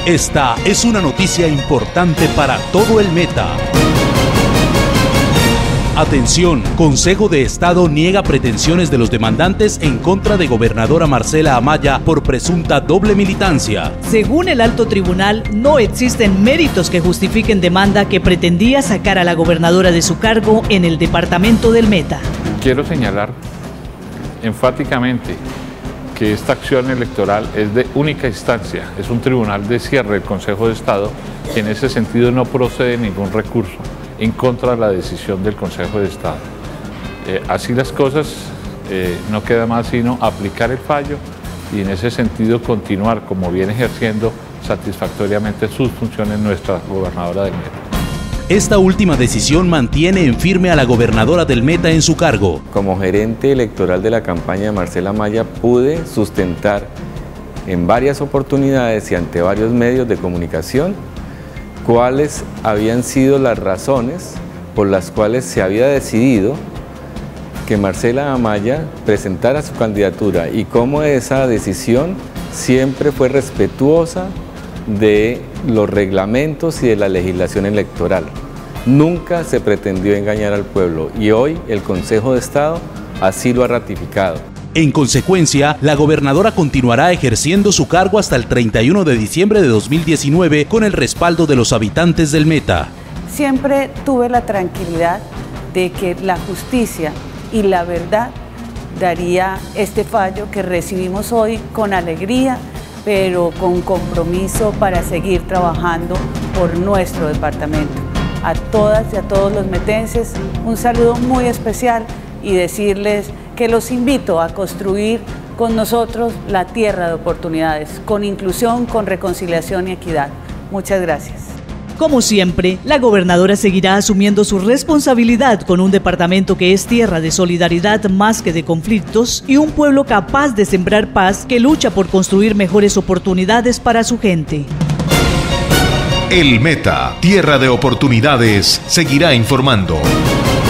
Esta es una noticia importante para todo el Meta. Atención, Consejo de Estado niega pretensiones de los demandantes en contra de gobernadora Marcela Amaya por presunta doble militancia. Según el alto tribunal, no existen méritos que justifiquen demanda que pretendía sacar a la gobernadora de su cargo en el departamento del Meta. Quiero señalar enfáticamente que esta acción electoral es de única instancia, es un tribunal de cierre del Consejo de Estado y en ese sentido no procede ningún recurso en contra de la decisión del Consejo de Estado. Así las cosas, no queda más sino aplicar el fallo y en ese sentido continuar como viene ejerciendo satisfactoriamente sus funciones nuestra gobernadora del Meta. Esta última decisión mantiene en firme a la gobernadora del Meta en su cargo. Como gerente electoral de la campaña de Marcela Amaya pude sustentar en varias oportunidades y ante varios medios de comunicación cuáles habían sido las razones por las cuales se había decidido que Marcela Amaya presentara su candidatura y cómo esa decisión siempre fue respetuosa de los reglamentos y de la legislación electoral. Nunca se pretendió engañar al pueblo y hoy el Consejo de Estado así lo ha ratificado. En consecuencia, la gobernadora continuará ejerciendo su cargo hasta el 31 de diciembre de 2019 con el respaldo de los habitantes del Meta. Siempre tuve la tranquilidad de que la justicia y la verdad daría este fallo que recibimos hoy con alegría, pero con compromiso para seguir trabajando por nuestro departamento. A todas y a todos los metenses, un saludo muy especial y decirles que los invito a construir con nosotros la tierra de oportunidades, con inclusión, con reconciliación y equidad. Muchas gracias. Como siempre, la gobernadora seguirá asumiendo su responsabilidad con un departamento que es tierra de solidaridad más que de conflictos y un pueblo capaz de sembrar paz que lucha por construir mejores oportunidades para su gente. El Meta, tierra de oportunidades, seguirá informando.